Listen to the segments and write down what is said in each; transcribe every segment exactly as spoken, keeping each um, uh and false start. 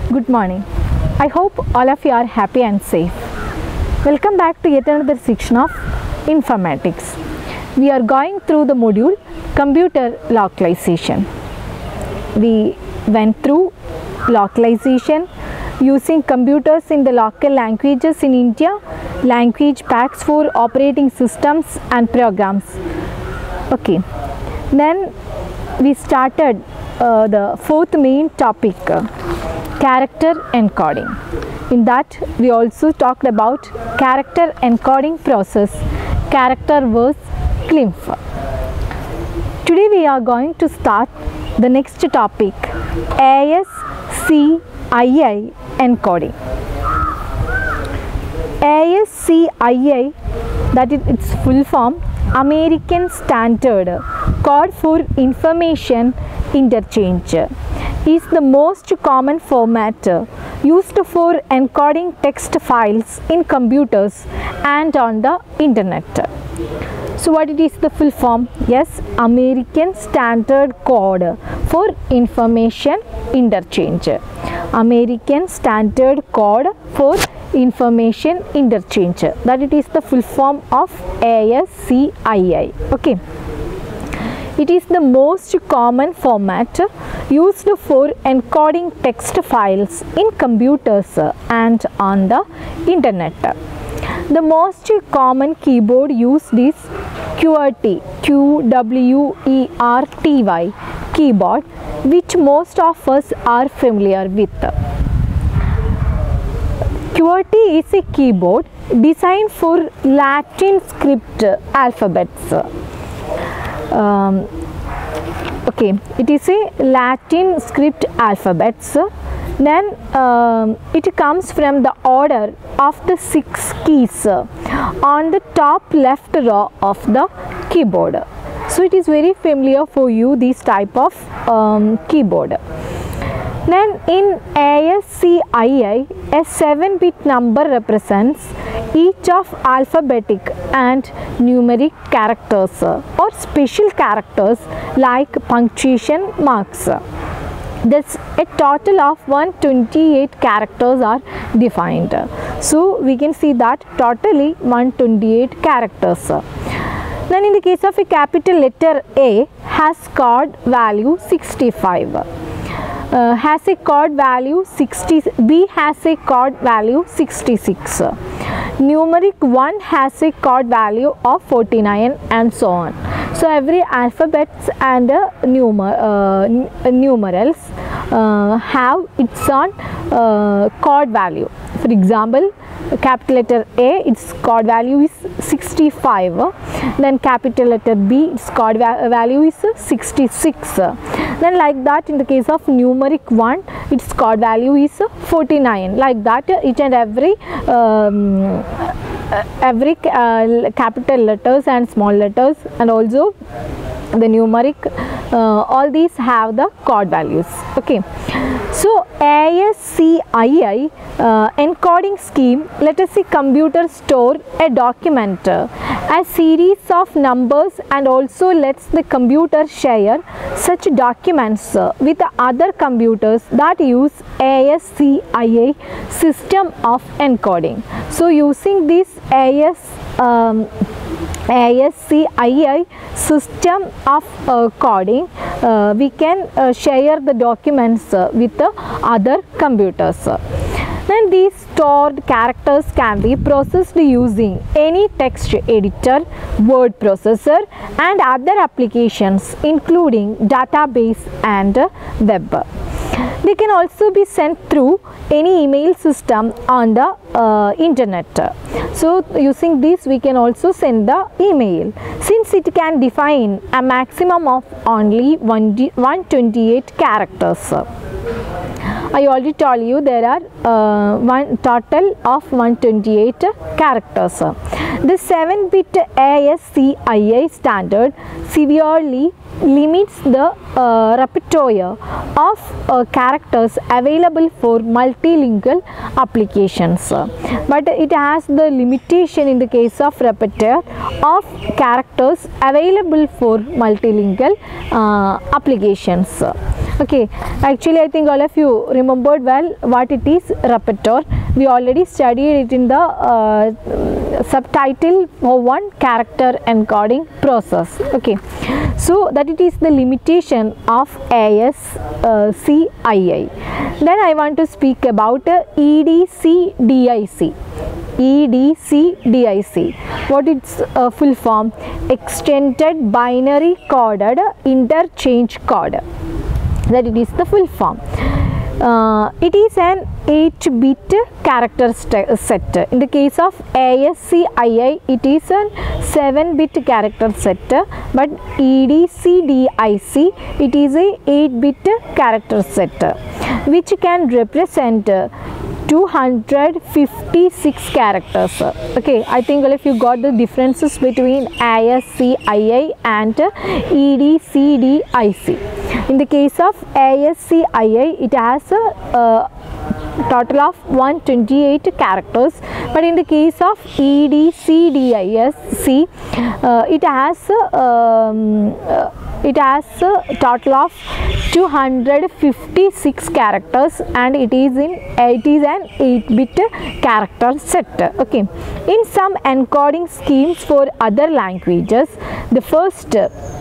Good morning. I hope all of you are happy and safe. Welcome back to yet another section of informatics. We are going through the module computer localization. We went through localization using computers in the local languages in India, language packs for operating systems and programs. Okay, then we started uh, the fourth main topic, uh, character encoding. In that we also talked about character encoding process, character verse C L I N F. Today we are going to start the next topic, A S C I I encoding. A S C I I, that is its full form, American Standard Code for Information Interchange, is the most common format used for encoding text files in computers and on the internet. So what it is the full form? Yes, American Standard Code for Information Interchange. American Standard Code for Information Interchange, that it is the full form of A S C I I. Okay. It is the most common format used for encoding text files in computers and on the internet. The most common keyboard used is QWERTY, Q W E R T Y keyboard, which most of us are familiar with. QWERTY is a keyboard designed for Latin script alphabets. Um, okay, it is a Latin script alphabets. Then um, it comes from the order of the six keys on the top left row of the keyboard. So it is very familiar for you, this type of um, keyboard. Then in A S C I I, a seven bit number represents each of alphabetic and numeric characters or special characters like punctuation marks. Thus, a total of one hundred twenty-eight characters are defined. So we can see that totally one hundred twenty-eight characters. Then in the case of a capital letter A has code value sixty-five. Uh, has a code value sixty, B has a code value sixty-six. Numeric one has a code value of forty-nine, and so on. So every alphabets and uh, numer uh, numerals uh, have its own uh, code value. For example, capital letter A, its code value is sixty-five. Then capital letter B, its code va value is sixty-six. Then like that, in the case of numeric one, its code value is forty-nine. Like that, each and every um, every uh, capital letters and small letters, and also the numeric, uh, all these have the code values. Okay. So A S C I I uh, encoding scheme, let us say computer store a document, uh, a series of numbers, and also lets the computer share such documents uh, with other computers that use A S C I I system of encoding. So using this A S um, A S C I I system of uh, coding, uh, we can uh, share the documents uh, with uh, other computers. Then these stored characters can be processed using any text editor, word processor, and other applications including database and uh, web. They can also be sent through any email system on the uh, internet. So using this we can also send the email, since it can define a maximum of only one hundred twenty-eight characters. I already told you there are uh, one total of one hundred twenty-eight characters. The seven bit A S C I I standard severely limits the uh, repertoire of uh, characters available for multilingual applications, but it has the limitation in the case of repertoire of characters available for multilingual uh, applications. Okay, actually I think all of you remembered well what it is repertoire. We already studied it in the uh, subtitle for one character encoding process. Okay, so that it is the limitation of A S C I I. Then I want to speak about uh, E D C D I C. E D C D I C. What its uh, full form? Extended Binary Coded Interchange Code. That it is the full form. Uh, it is an eight bit character set. In the case of A S C I I, it is a seven bit character set, but E D C D I C, it is a eight bit character set, which can represent two hundred fifty-six characters. Okay, I think if you got the differences between A S C I I and E D C D I C. In the case of A S C I I, it has a uh, total of one hundred twenty-eight characters, but in the case of E D C D I C, uh, it has um, uh, it has a total of two hundred fifty-six characters, and it is in it is an eight bit character set. Okay, in some encoding schemes for other languages, the first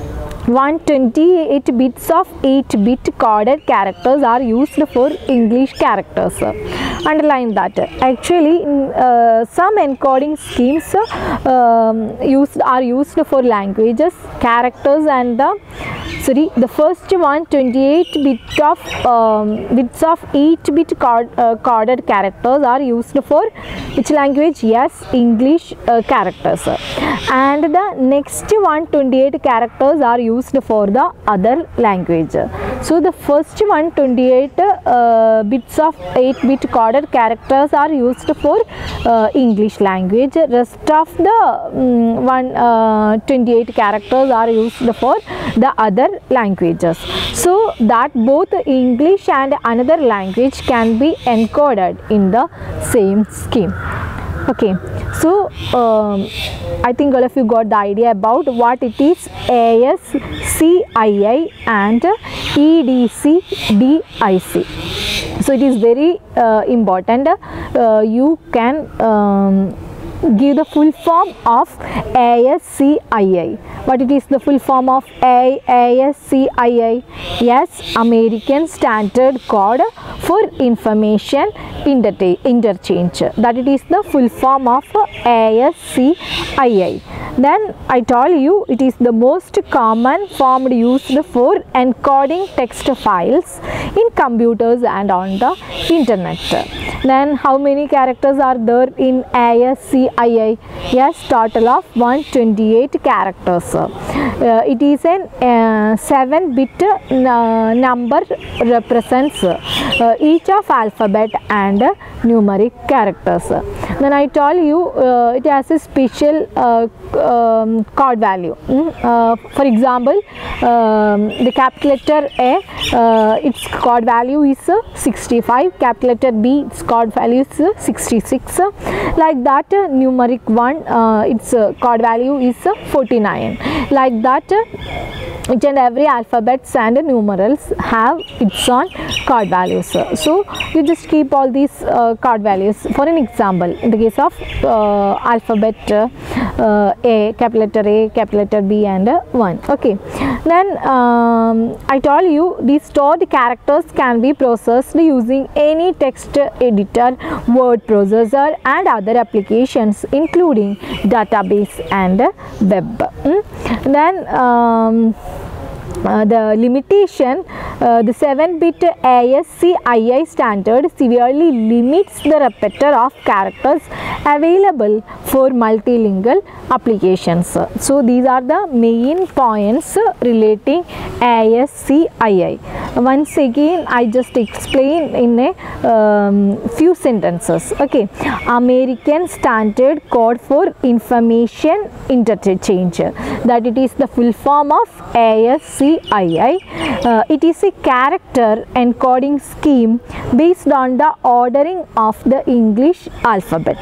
one hundred twenty-eight bits of eight bit coded characters are used for English characters. Underline that. Actually, in uh, some encoding schemes uh, um, used are used for languages, characters, and the sorry the first one hundred twenty-eight bit of um, bits of eight bit cod, uh, coded characters are used for which language? Yes, English uh, characters, and the next one hundred twenty-eight characters are used used for the other language. So the first one hundred twenty-eight uh, bits of eight bit coded characters are used for uh, English language. Rest of the um, one hundred twenty-eight characters are used for the other languages. So that both English and another language can be encoded in the same scheme. Okay, so um, I think all of you got the idea about what it is A S C I I and E D C D I C. So it is very uh, important. Uh, you can um, give the full form of A S C I I. What it is the full form of A S C I I? Yes, American Standard Code for Information Interchange. That it is the full form of A S C I I. Then I told you it is the most common form used for encoding text files in computers and on the internet. Then how many characters are there in A S C I I? Yes, total of one hundred twenty-eight characters. Uh, it is an uh, seven bit uh, number represents uh, each of alphabet and numeric characters. Then I told you uh, it has a special uh, um, code value. Mm? Uh, for example, um, the capital letter A, uh, its code value is uh, sixty-five, capital letter B, its code value is uh, sixty-six. Like that, uh, numeric one, uh, its uh, code value is uh, forty-nine. Like that, uh, each and every alphabets and numerals have its own code values. So you just keep all these uh, code values. For an example, in the case of uh, alphabet uh, A, capital letter A, capital letter B, and uh, one. Okay. Then um, I told you these stored characters can be processed using any text editor, word processor, and other applications, including database and web. Mm? Then um, Uh, the limitation, uh, the seven bit A S C I I standard severely limits the repertoire of characters available for multilingual applications. So these are the main points relating A S C I I. Once again, I just explain in a um, few sentences. Okay, American Standard Code for Information Interchange, that it is the full form of A S C I I. Uh, it is a character encoding scheme based on the ordering of the English alphabet.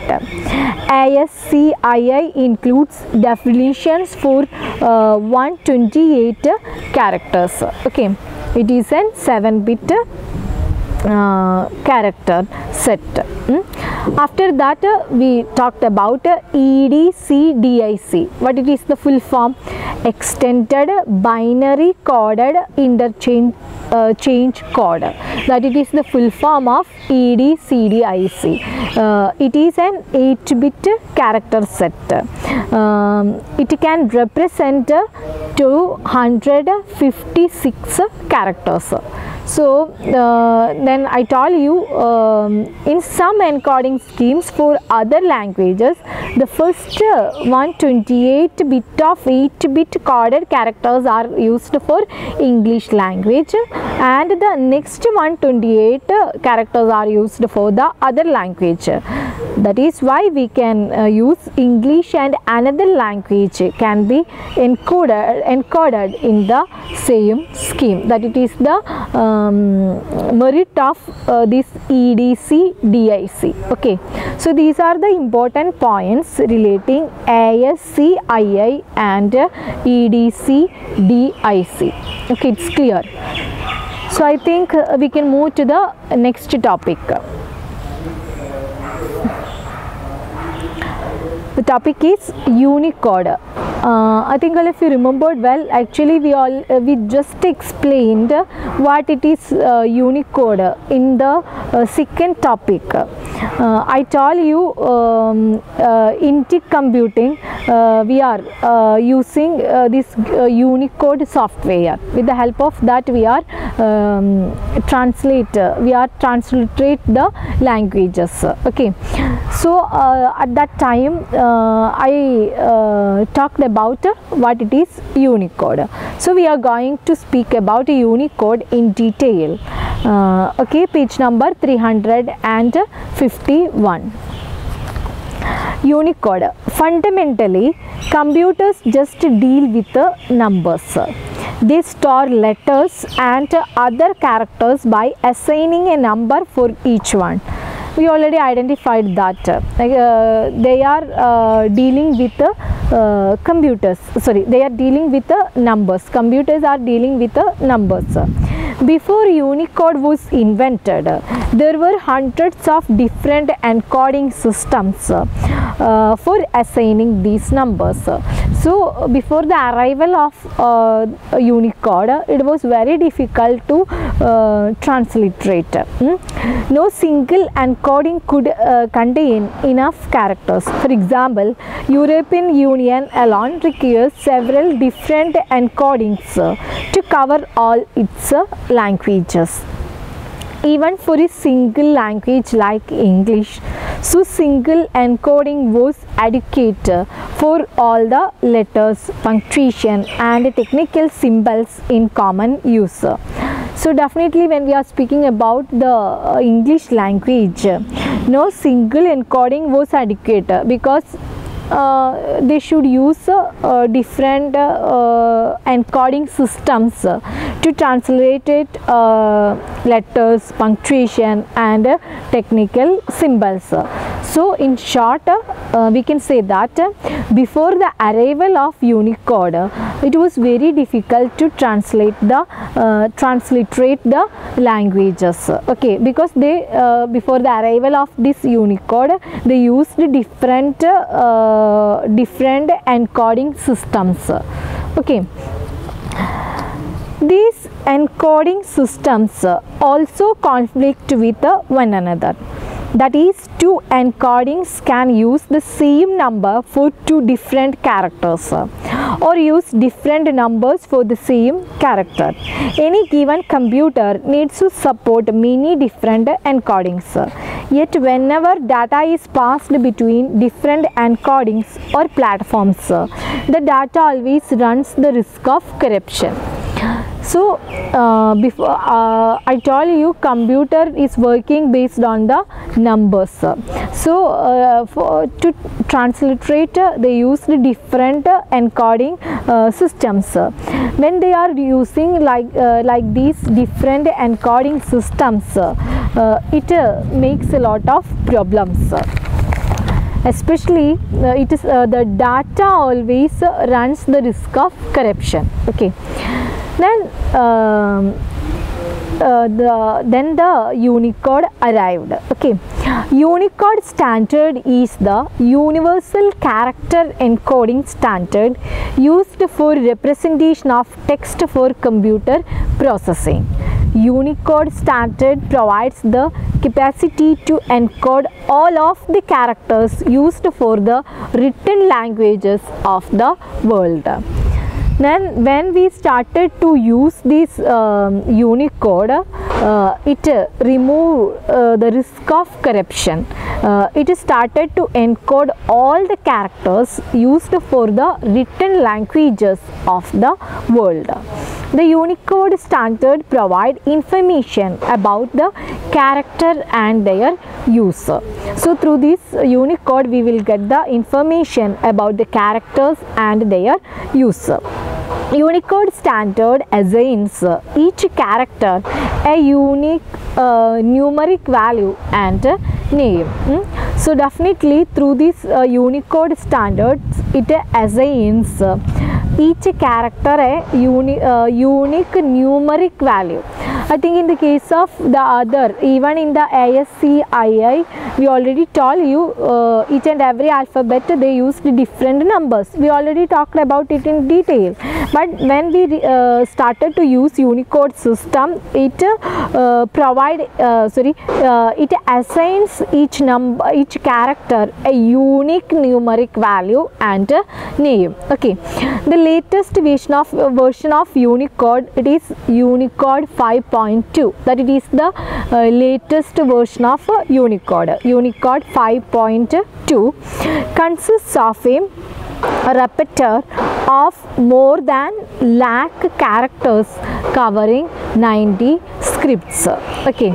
A S C I I includes definitions for uh, one hundred twenty-eight characters. Okay, It is a seven bit uh, character set. Mm. After that uh, we talked about uh, E D C D I C. What it is the full form? Extended binary coded interchange uh, change code. That it is the full form of E D C D I C. Uh, it is an eight bit character set. Um, it can represent uh, two hundred fifty-six characters. So uh, then I told you um, in some encoding schemes for other languages, the first uh, one hundred twenty-eight bit of eight bit coded characters are used for English language, and the next one hundred twenty-eight uh, characters are used for the other language. That is why we can uh, use English and another language can be encoded encoded in the same scheme. That it is the um, merit of uh, this E D C D I C. Okay, so these are the important points relating A S C I I and uh, E D C D I C. Okay, it's clear. So I think uh, we can move to the next topic. The topic is Unicode. Uh, I think if you remembered well, actually we all uh, we just explained what it is uh, Unicode in the uh, second topic. Uh, I told you um, uh, in T I C computing uh, we are uh, using uh, this uh, Unicode software. With the help of that we are um, translate uh, we are transliterate the languages. Okay, so uh, at that time uh, I uh, talked about uh, what it is Unicode. So we are going to speak about Unicode in detail. Uh, okay, page number three hundred fifty-one. Unicode. Fundamentally, computers just deal with the numbers. They store letters and other characters by assigning a number for each one. We already identified that uh, they are uh, dealing with the uh, computers. Sorry, they are dealing with the numbers. Computers are dealing with the numbers. Before Unicode was invented, there were hundreds of different encoding systems uh, for assigning these numbers. So before the arrival of uh, Unicode, it was very difficult to uh, transliterate. Hmm? No single encoding could uh, contain enough characters. For example, European Union alone requires several different encodings uh, to cover all its uh, languages. Even for a single language like English, so single encoding was adequate for all the letters, punctuation and technical symbols in common use. So definitely when we are speaking about the uh, English language, no single encoding was adequate because Uh, they should use uh, uh, different uh, encoding systems uh, to translate it, uh, letters, punctuation and uh, technical symbols. So in short, uh, we can say that uh, before the arrival of Unicode, uh, it was very difficult to translate the uh, transliterate the languages. Okay, because they uh, before the arrival of this Unicode, they used different uh, Uh, different encoding systems. Okay, these encoding systems also conflict with one another. That is, two encodings can use the same number for two different characters or use different numbers for the same character. Any given computer needs to support many different encodings. Yet whenever data is passed between different encodings or platforms, the data always runs the risk of corruption. So uh, before uh, I told you computer is working based on the numbers. So uh, for, to transliterate uh, they use the different uh, encoding uh, systems. When they are using like uh, like these different encoding systems, uh, it uh, makes a lot of problems. Especially uh, it is uh, the data always uh, runs the risk of corruption. Okay. Then um, uh, the then the Unicode arrived. Okay, Unicode standard is the universal character encoding standard used for representation of text for computer processing. Unicode standard provides the capacity to encode all of the characters used for the written languages of the world. Then when we started to use this um, Unicode, uh, it uh, removed uh, the risk of corruption. Uh, it started to encode all the characters used for the written languages of the world. The Unicode standard provides information about the character and their use. So through this Unicode we will get the information about the characters and their use. Unicode standard assigns each character a unique uh, numeric value and name. Mm? So definitely through this uh, Unicode standards it assigns uh, each character a uni uh, unique numeric value. I think in the case of the other, even in the A S C I I, we already told you uh, each and every alphabet they used different numbers. We already talked about it in detail. But when we uh, started to use Unicode system, it uh, provide uh, sorry uh, it assigns each number, each character a unique numeric value and name. Okay, the latest version of uh, version of Unicode, it is Unicode five point two. That it is the uh, latest version of uh, Unicode. Unicode five point two consists of a a repertoire of more than lakh characters covering ninety scripts. Okay,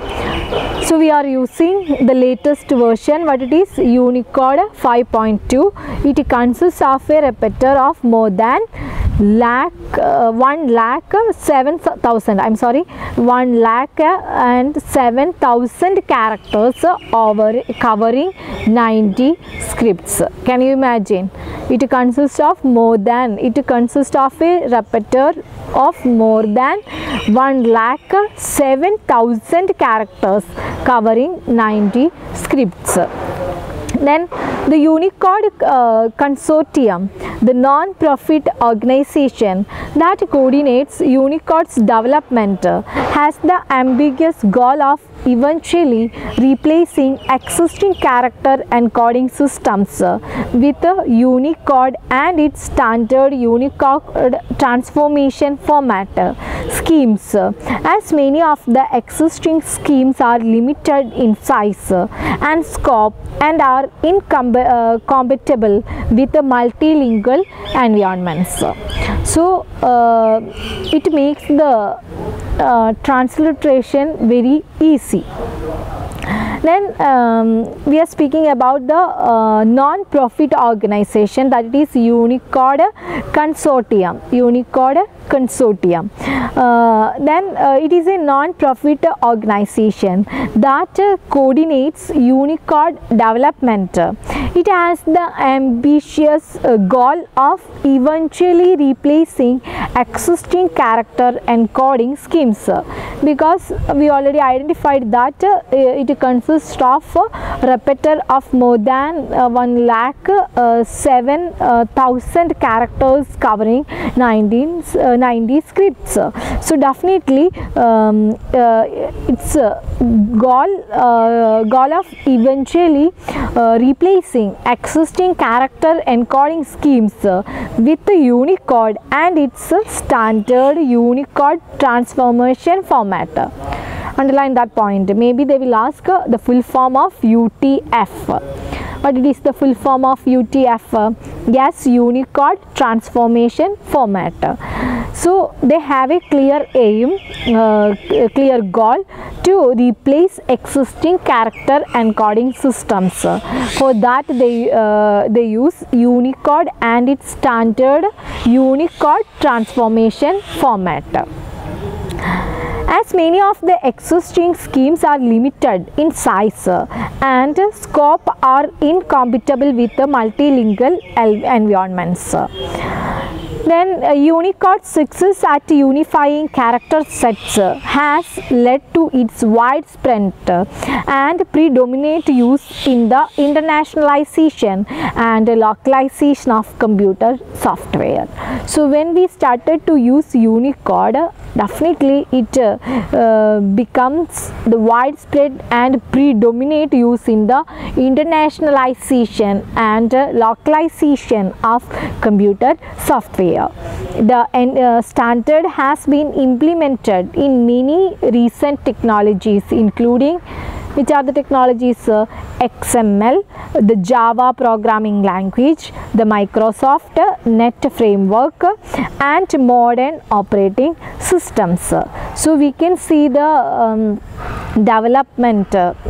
so we are using the latest version, but it is Unicode five point two. It consists of a repertoire of more than lakh uh, one lakh seven thousand. I'm sorry, one lakh and seven thousand characters over covering ninety scripts. Can you imagine? It consists of more than, it consists of a repertoire of more than one lakh seven thousand characters covering ninety scripts. Then the Unicode uh, Consortium, the non-profit organization that coordinates Unicode's development, has the ambiguous goal of eventually replacing existing character encoding systems with Unicode and its standard Unicode transformation format schemes, as many of the existing schemes are limited in size and scope and are incompatible with the multilingual environments. So uh, it makes the uh, transliteration very easy. Then um, we are speaking about the uh, non-profit organization, that is Unicode Consortium. Unicode Consortium. Uh, then uh, it is a non-profit organization that uh, coordinates Unicode development. It has the ambitious uh, goal of eventually replacing existing character encoding schemes, because we already identified that uh, it consists of a repertoire of more than uh, one lakh uh, seven thousand characters covering nineteen, uh, ninety scripts. So definitely um, uh, its uh, goal uh, goal of eventually uh, replacing existing character encoding schemes uh, with the Unicode and its uh, standard Unicode transformation format. Underline that point. Maybe they will ask uh, the full form of U T F. But it is the full form of U T F. Yes, Unicode transformation format. So they have a clear aim, uh, clear goal to replace existing character encoding systems. For that they uh, they use Unicode and its standard Unicode transformation format. As many of the existing schemes are limited in size and scope are incompatible with the multilingual environments. Then uh, Unicode's success at unifying character sets uh, has led to its widespread uh, and predominant use in the internationalization and localization of computer software. So when we started to use Unicode, definitely it uh, uh, becomes the widespread and predominant use in the internationalization and uh, localization of computer software. The uh, standard has been implemented in many recent technologies, including which are the technologies? Uh, X M L, the Java programming language, the Microsoft Net framework, and modern operating systems. So we can see the um, development,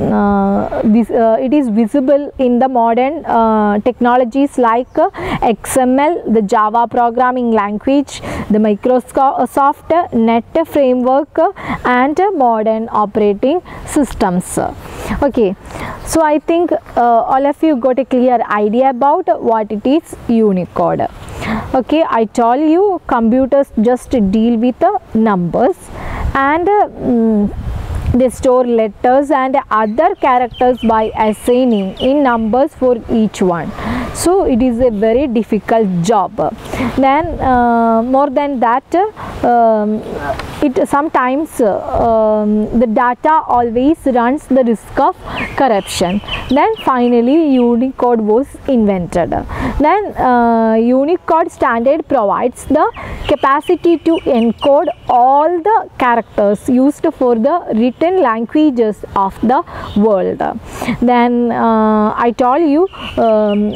uh, this, uh, it is visible in the modern uh, technologies like uh, X M L, the Java programming language, the Microsoft Net framework, and uh, modern operating systems. Okay, so I think uh, all of you got a clear idea about what it is Unicode. Okay, I told you computers just deal with uh, numbers, and uh, mm, they store letters and other characters by assigning in numbers for each one. So it is a very difficult job. Then uh, more than that, um, it sometimes uh, um, the data always runs the risk of corruption. Then finally Unicode was invented. Then uh, Unicode standard provides the capacity to encode all the characters used for the written languages of the world. Then uh, I told you um,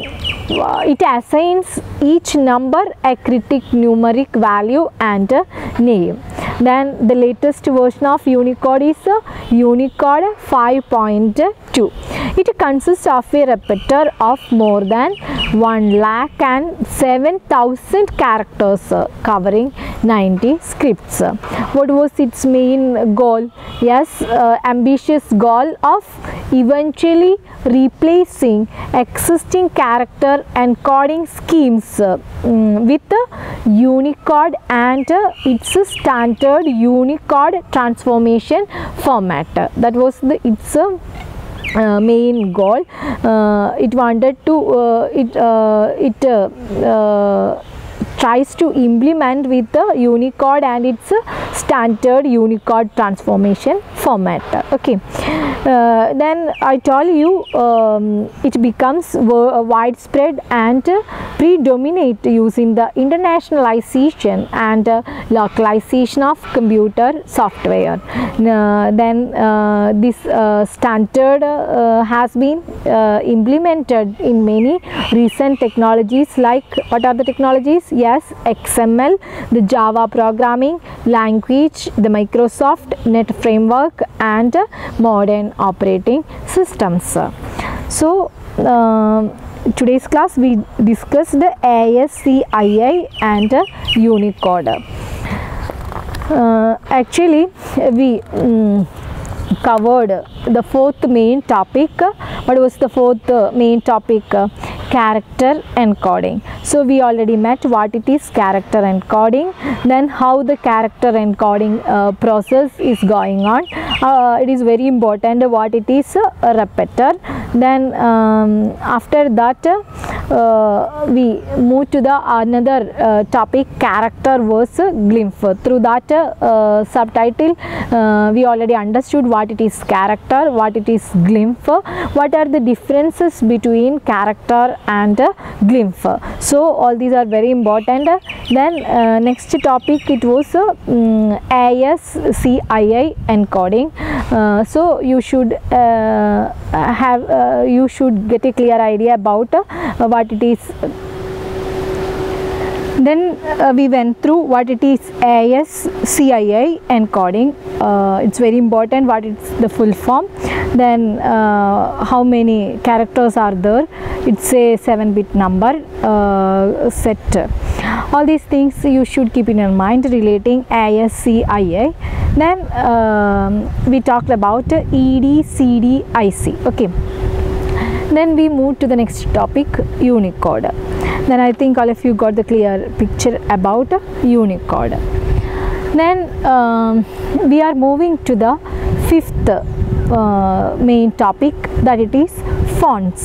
it assigns each number a critic numeric value and a name. Then the latest version of Unicode is uh, Unicode five point two. It consists of a repertoire of more than one lakh and seven thousand characters uh, covering ninety scripts. What was its main goal? Yes, uh, ambitious goal of eventually replacing existing character encoding schemes uh, um, with uh, Unicode and uh, its standard Unicode transformation format. That was the its uh, Uh, main goal. Uh, it wanted to uh, it uh, it uh, uh, tries to implement with the Unicode and its uh, standard Unicode transformation format. Okay, uh, then I told you um, it becomes widespread and uh, predominate using the internationalization and uh, localization of computer software. Uh, then uh, this uh, standard uh, has been uh, implemented in many recent technologies like, what are the technologies? Yes, X M L, the Java programming language, the Microsoft Net framework, and uh, modern operating systems. So uh, today's class we discussed the A S C I I and uh, Unicode. Uh, actually we um, covered the fourth main topic. What was the fourth uh, main topic? Uh, character encoding. So we already met what it is character encoding, then how the character encoding uh, process is going on. Uh, it is very important what it is uh, a repeater. Then um, after that uh, we move to the another uh, topic, character versus glyph. Through that uh, subtitle uh, we already understood what it is character, what it is glyph, what are the differences between character and uh, glyph. So all these are very important. Then uh, next topic it was uh, um, A S C I I encoding. Uh, so you should uh, have uh, you should get a clear idea about uh, what it is. Then uh, we went through what it is A S C I I encoding. Uh, it's very important what it's the full form. Then uh, how many characters are there? It's a seven bit number uh, set. All these things you should keep in your mind relating A S C I I. Then um, we talked about E D C D I C. Okay. Then we move to the next topic, Unicode. Then I think all of you got the clear picture about Unicode. Then um, we are moving to the fifth uh, main topic, that it is fonts.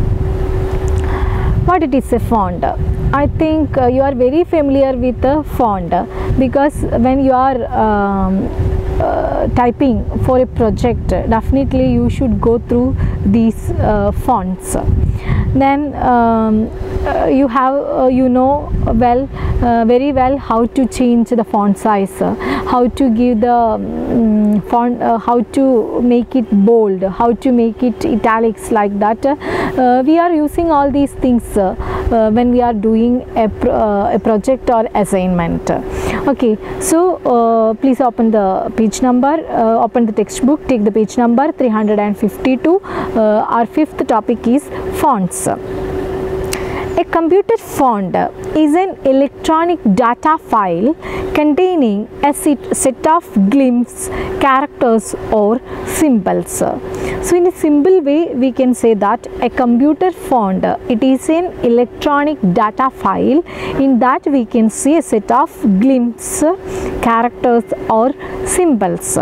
What it is a font? I think uh, you are very familiar with the font, because when you are um, uh, typing for a project, definitely you should go through these uh, fonts. Then um, uh, you have uh, you know well uh, very well how to change the font size, uh, how to give the um, font, uh, how to make it bold, how to make it italics, like that. Uh, we are using all these things uh, uh, when we are doing a, pro uh, a project or assignment. Okay, so uh, please open the page number, uh, open the textbook, take the page number three hundred fifty-two. Uh, our fifth topic is fonts. A computer font is an electronic data file containing a set of glyphs, characters or symbols. So in a simple way we can say that a computer font, it is an electronic data file. In that we can see a set of glyphs, characters or symbols.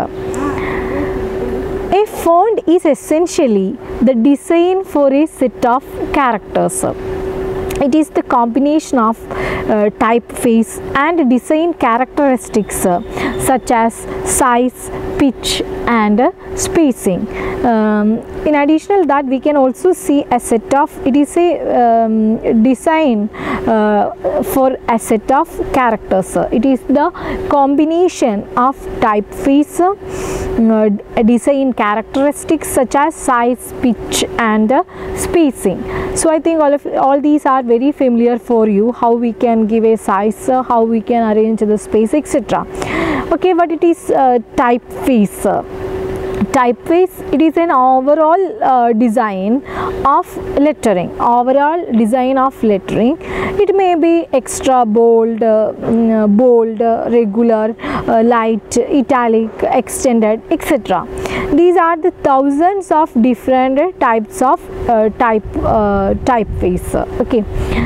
A font is essentially the design for a set of characters. It is the combination of uh, typeface and design characteristics uh, such as size, pitch and uh, spacing. Um, in addition that we can also see a set of, it is a um, design uh, for a set of characters. It is the combination of typeface, uh, design characteristics such as size, pitch and uh, spacing. So I think all of all these are very familiar for you, how we can give a size, uh, how we can arrange the space, et cetera. Okay, but it is uh, typeface. Typeface, it is an overall uh, design of lettering, overall design of lettering. It may be extra bold, uh, bold, uh, regular, uh, light, italic, extended, et cetera. These are the thousands of different types of uh, type uh, typeface. Okay,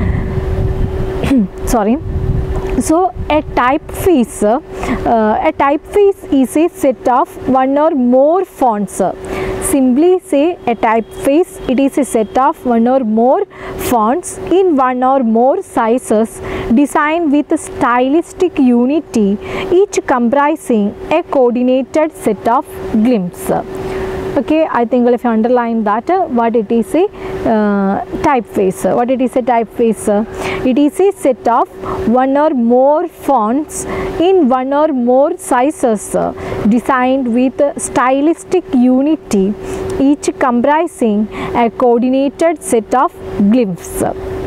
sorry. So a typeface, uh, a typeface is a set of one or more fonts. Simply say a typeface, it is a set of one or more fonts in one or more sizes designed with stylistic unity, each comprising a coordinated set of glyphs. Okay, I think if you underline that, uh, what it is a uh, typeface. What it is a typeface? It is a set of one or more fonts in one or more sizes uh, designed with stylistic unity, each comprising a coordinated set of glyphs.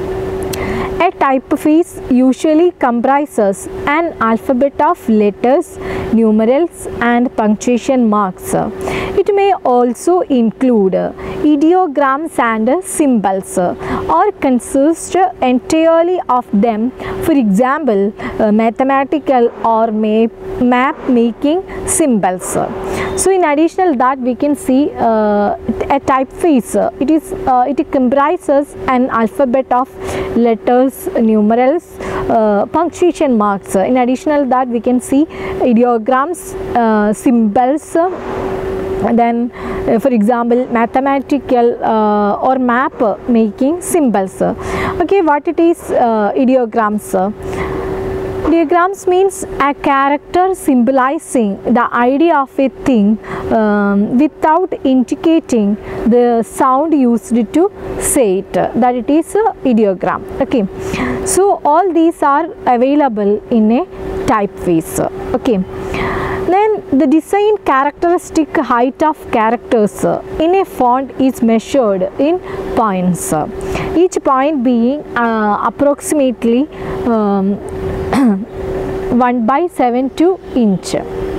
A typeface usually comprises an alphabet of letters, numerals and punctuation marks. It may also include ideograms and symbols or consist entirely of them, for example, uh, mathematical or map making symbols. So in addition that we can see uh, a typeface, it is uh, it comprises an alphabet of letters, numerals, uh, punctuation marks. In addition that we can see ideograms, uh, symbols, then uh, for example mathematical uh, or map making symbols. Okay, what it is uh, ideograms? Ideograms means a character symbolizing the idea of a thing um, without indicating the sound used to say it, that it is a ideogram. Okay, so all these are available in a typeface. Okay, then the design characteristic height of characters in a font is measured in points, each point being uh, approximately um, one by seven two inch.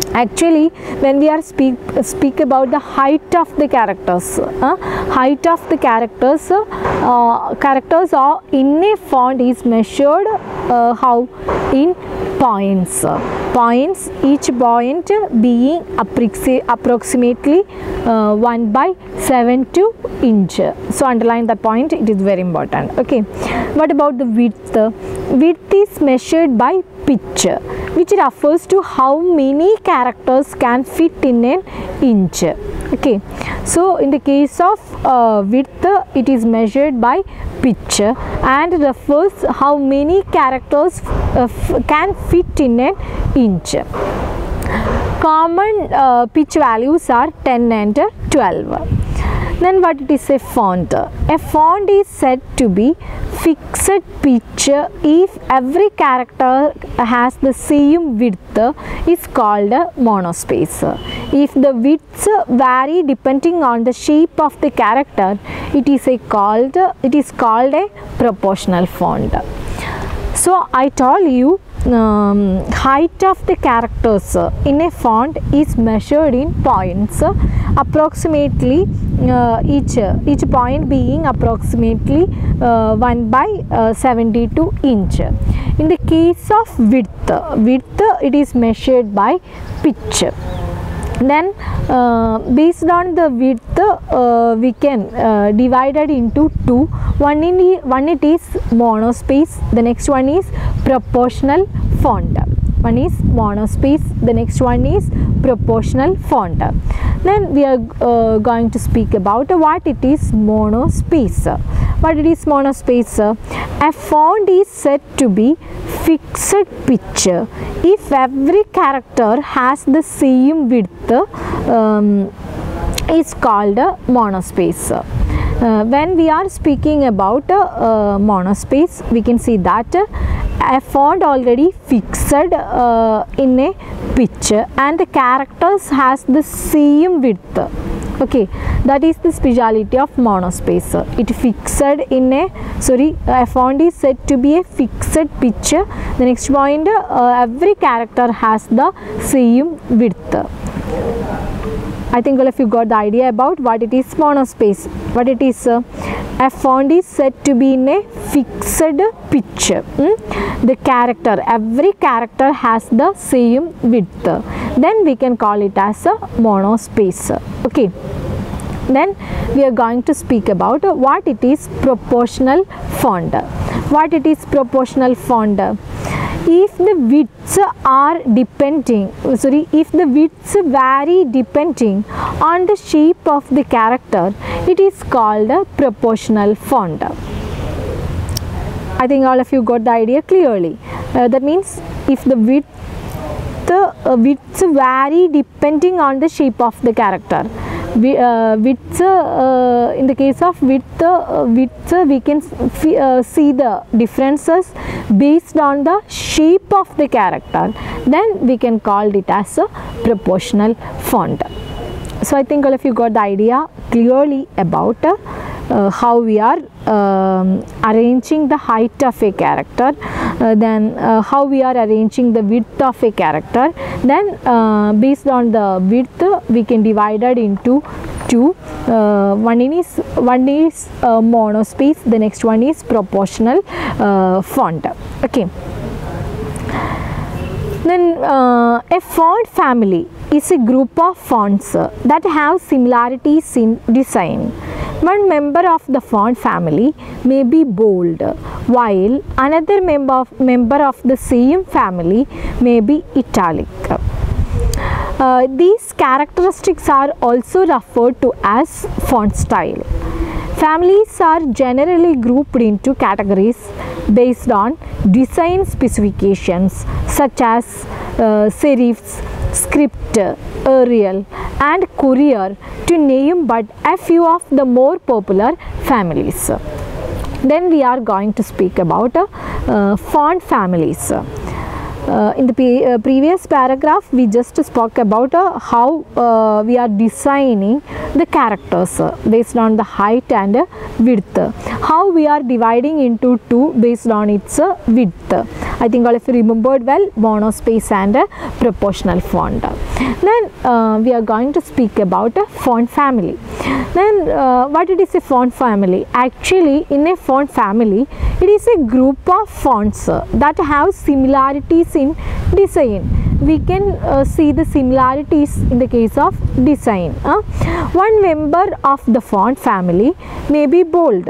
Actually, when we are speak speak about the height of the characters, uh, height of the characters, uh, characters are in a font is measured uh, how in points. Points, each point being approxi approximately uh, one by seven two inch. So underline that point, it is very important. Okay, what about the width? Width is measured by pitch, which refers to how many characters can fit in an inch. Okay, so in the case of uh, width, it is measured by pitch and refers how many characters uh, can fit in an inch. Common uh, pitch values are ten and twelve. Then what it is a font? A font is said to be fixed pitch if every character has the same width, is called monospace. If the widths vary depending on the shape of the character, it is a called it is called a proportional font. So I told you um, height of the characters in a font is measured in points, approximately uh, each each point being approximately uh, one by uh, seventy-two inch. In the case of width, width it is measured by pitch. Then uh, based on the width, uh, we can uh, divide it into two. One in one it is monospace, the next one is proportional font. One is monospace, the next one is proportional font. Then we are uh, going to speak about what it is monospace. What it is monospace? A font is said to be fixed pitch if every character has the same width, um, is called monospace. Uh, when we are speaking about uh, monospace, we can see that a font already fixed uh, in a pitch and the characters has the same width. Okay, that is the speciality of monospace. It fixed in a sorry a font is said to be a fixed pitch. The next point, uh, every character has the same width. I think all of you got the idea about what it is monospace. What it is, uh, a font is said to be in a fixed pitch. Hmm? The character, every character has the same width. Then we can call it as a monospace. Okay. Then we are going to speak about what it is proportional font. What it is proportional font? If the widths are depending, sorry, if the widths vary depending on the shape of the character, it is called a proportional font. I think all of you got the idea clearly. Uh, that means if the width, the uh, widths vary depending on the shape of the character. We, uh, width, uh, in the case of width, uh, width we can uh, see the differences based on the shape of the character. Then we can call it as a proportional font. So I think all of you got the idea clearly about uh, uh, how we are um, arranging the height of a character, uh, then uh, how we are arranging the width of a character. Then uh, based on the width we can divide it into two. Uh, one is one is uh, monospace, the next one is proportional uh, font. Okay. Then uh, a font family is a group of fonts uh, that have similarities in design. One member of the font family may be bold, while another member of, member of the same family may be italic. Uh, these characteristics are also referred to as font style. Families are generally grouped into categories based on design specifications such as uh, serifs, script, Arial and Courier, to name but a few of the more popular families. Then we are going to speak about uh, font families. uh, in the pre uh, previous paragraph we just spoke about uh, how uh, we are designing the characters uh, based on the height and uh, width, how we are dividing into two based on its uh, width. I think all of you remembered well, monospace and uh, proportional font. Then uh, we are going to speak about a font family. Then uh, what it is a font family? Actually, in a font family, it is a group of fonts uh, that have similarities in design. We can uh, see the similarities in the case of design. Uh. One member of the font family may be bold,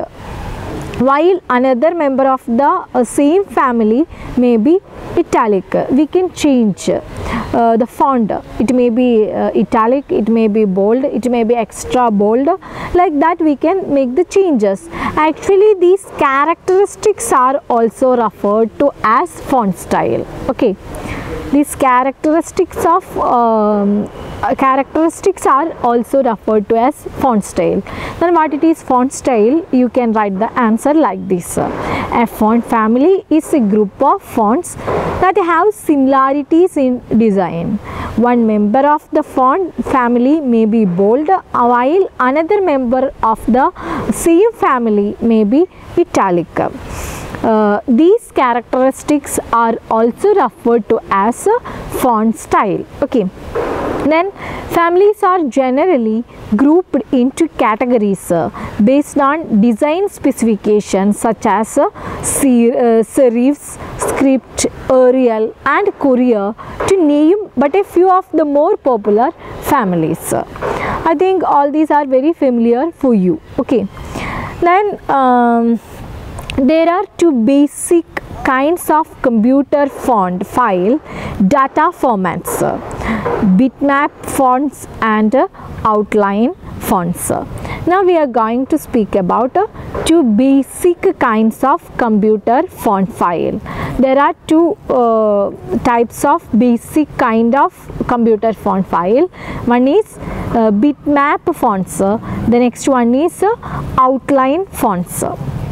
while another member of the uh, same family may be italic. We can change uh, the font. It may be uh, italic, it may be bold, it may be extra bold. Like that we can make the changes. Actually, these characteristics are also referred to as font style. Okay, these characteristics of um, uh, characteristics are also referred to as font style. Then what it is font style? You can write the answer like this. A font family is a group of fonts that have similarities in design. One member of the font family may be bold, while another member of the same family may be italic. Uh, these characteristics are also referred to as a font style. Okay. Then families are generally grouped into categories uh, based on design specifications such as uh, serifs, script, Arial and Courier, to name but a few of the more popular families. I think all these are very familiar for you. Okay. Then um, there are two basic kinds of computer font file data formats, uh, bitmap fonts and uh, outline fonts. Now we are going to speak about uh, two basic kinds of computer font file. There are two uh, types of basic kind of computer font file. One is uh, bitmap fonts, uh, the next one is uh, outline fonts.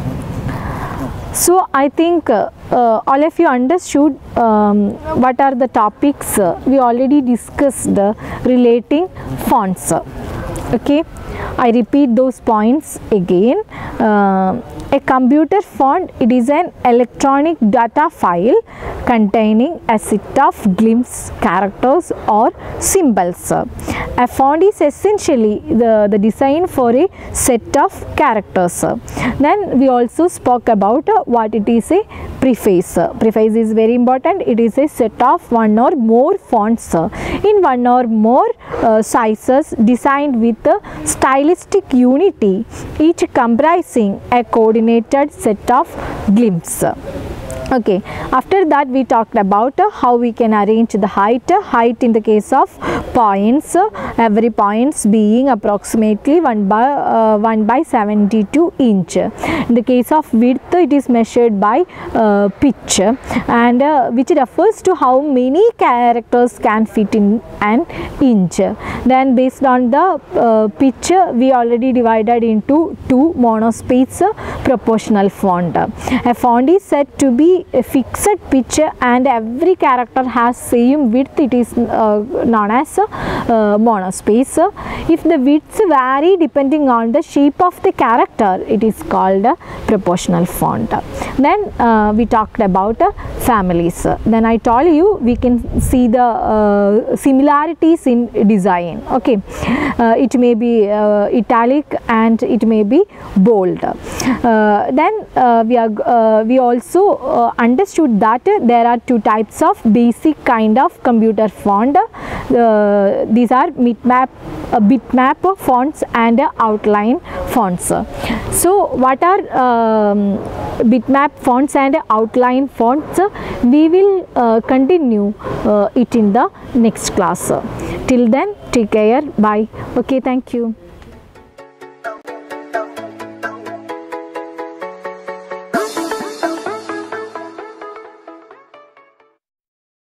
So I think uh, uh, all of you understood um, what are the topics uh, we already discussed uh, relating fonts. Okay, I repeat those points again. Uh, a computer font, it is an electronic data file containing a set of glimpse characters or symbols. A font is essentially the, the design for a set of characters. Then we also spoke about uh, what it is a preface. Preface is very important. It is a set of one or more fonts uh, in one or more uh, sizes designed with uh, stylistic unity, each comprising a coordinated set of glimpse. Okay, after that we talked about uh, how we can arrange the height. Height in the case of points, uh, every points being approximately one by uh, one by seventy-two inch. In the case of width, it is measured by uh, pitch, and uh, which refers to how many characters can fit in an inch. Then based on the uh, pitch, we already divided into two: monospace, uh, proportional font. A font is said to be a fixed pitch and every character has same width. It is uh, known as uh, monospace. If the widths vary depending on the shape of the character, it is called uh, proportional font. Then uh, we talked about uh, families. Then I told you we can see the uh, similarities in design. Okay, uh, it may be uh, italic and it may be bold. Uh, then uh, we are uh, we also uh, understood that uh, there are two types of basic kind of computer font. Uh, these are bitmap, uh, bitmap fonts and uh, outline fonts. So what are um, bitmap fonts and outline fonts? We will uh, continue uh, it in the next class. Till then, take care. Bye. Okay, thank you.